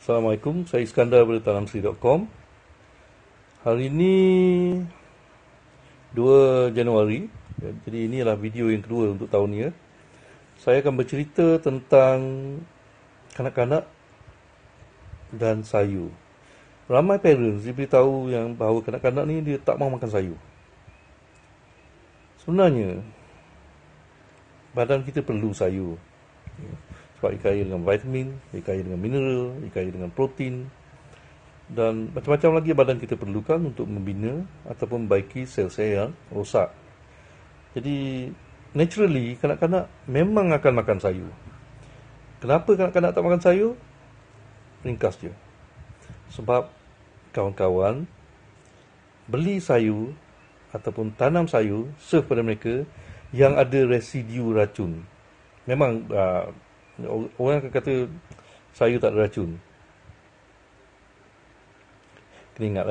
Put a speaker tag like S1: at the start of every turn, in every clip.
S1: Assalamualaikum, saya Iskandar dari tanamsri.com. Hari ini 2 Januari, jadi inilah video yang kedua untuk tahun ni. Saya akan bercerita tentang kanak-kanak dan sayur. Ramai parents diberitahu yang bahawa kanak-kanak ni dia tak mahu makan sayur. Sebenarnya, badan kita perlu sayur. Sebab ia kaya dengan vitamin, ia kaya dengan mineral, ia kaya dengan protein dan macam-macam lagi badan kita perlukan untuk membina ataupun membaiki sel-sel yang rosak. Jadi, naturally, kanak-kanak memang akan makan sayur. Kenapa kanak-kanak tak makan sayur? Ringkas je. Sebab kawan-kawan beli sayur ataupun tanam sayur serve pada mereka yang ada residu racun. Memang orang akan kata sayur tak ada racun. Kena ingat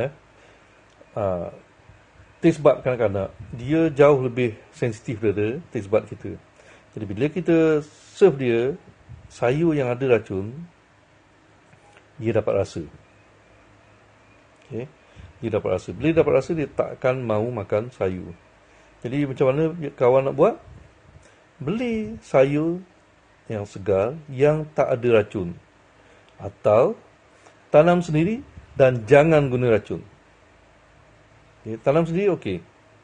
S1: taste bud kanak-kanak dia jauh lebih sensitif daripada taste bud kita. Jadi bila kita serve dia sayur yang ada racun, dia dapat rasa. Okay? Dia dapat rasa. Bila dia dapat rasa, dia tak akan mahu makan sayur. Jadi macam mana kawan nak buat? Beli sayur yang segar, yang tak ada racun. Atau tanam sendiri dan jangan guna racun. Okay, tanam sendiri okey.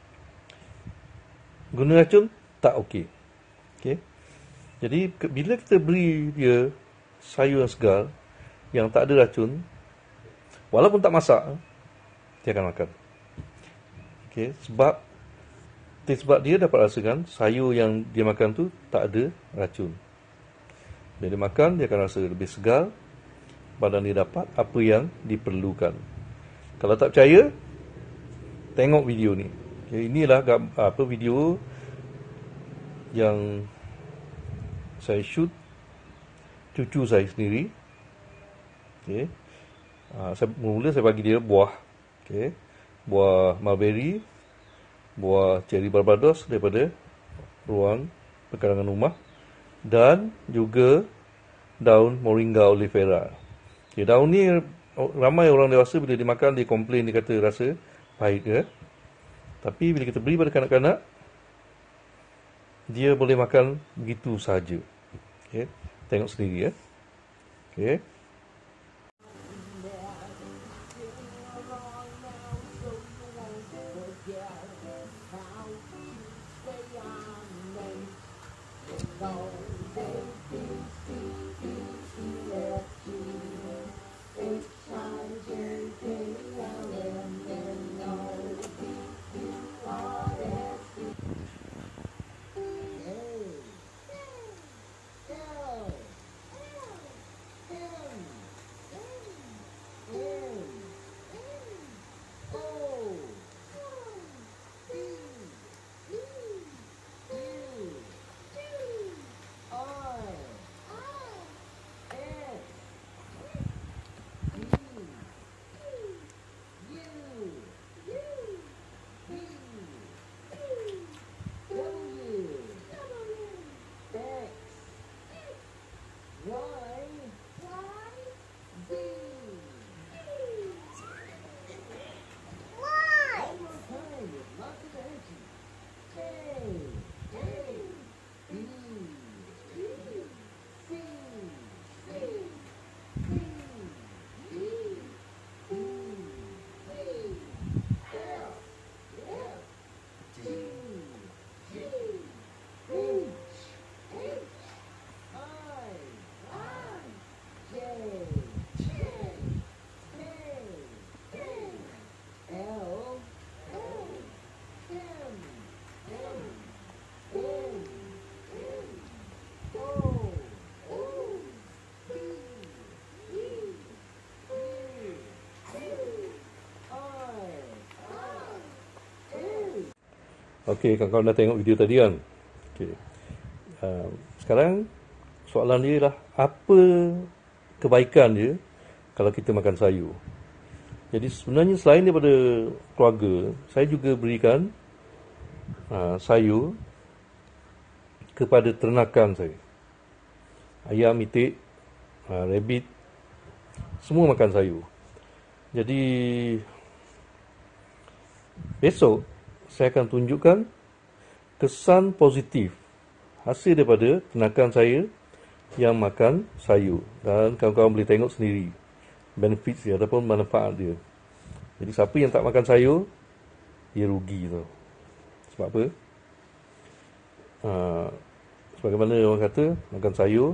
S1: Guna racun tak okey. Okay. Jadi bila kita beri dia sayur yang segar, yang tak ada racun, walaupun tak masak, dia akan makan. Okay, sebab dia dapat rasakan sayur yang dia makan tu tak ada racun. Bila dia makan, dia akan rasa lebih segar. Badan dia dapat apa yang diperlukan. Kalau tak percaya, tengok video ni. Okay, inilah video yang saya shoot cucu saya sendiri. Okay. Mula saya bagi dia buah. Okay. Buah mulberry, buah cherry barbados daripada ruang pekarangan rumah. Dan juga daun moringa oleifera. Okay, daun ni ramai orang dewasa bila dimakan dia komplain, dia kata rasa pahit . Tapi bila kita beri pada kanak-kanak, dia boleh makan begitu sahaja. Okay, tengok sendiri . Okay. Okey, kawan-kawan dah tengok video tadi kan? Okey. Sekarang soalan dia ialah apa kebaikan dia kalau kita makan sayur. Jadi sebenarnya selain daripada keluarga, saya juga berikan sayur kepada ternakan saya. Ayam, itik, rabbit, Semua makan sayur. Jadi besok saya akan tunjukkan kesan positif hasil daripada kenakan saya yang makan sayur. Dan kawan-kawan boleh tengok sendiri benefit dia ataupun manfaat dia. Jadi siapa yang tak makan sayur, dia rugi tau. Sebab apa? Sebagaimana orang kata, makan sayur,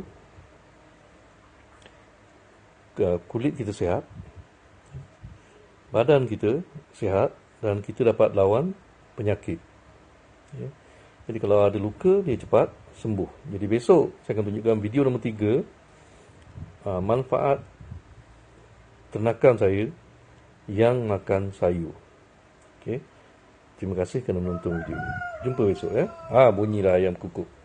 S1: kulit kita sihat, badan kita sihat, dan kita dapat lawan penyakit. Ya. Jadi kalau ada luka, dia cepat sembuh. Jadi besok saya akan tunjukkan video nombor 3, manfaat ternakan saya yang makan sayur. Okey. Terima kasih kerana menonton video ini. Jumpa besok ya. Bunyilah ayam kukuk.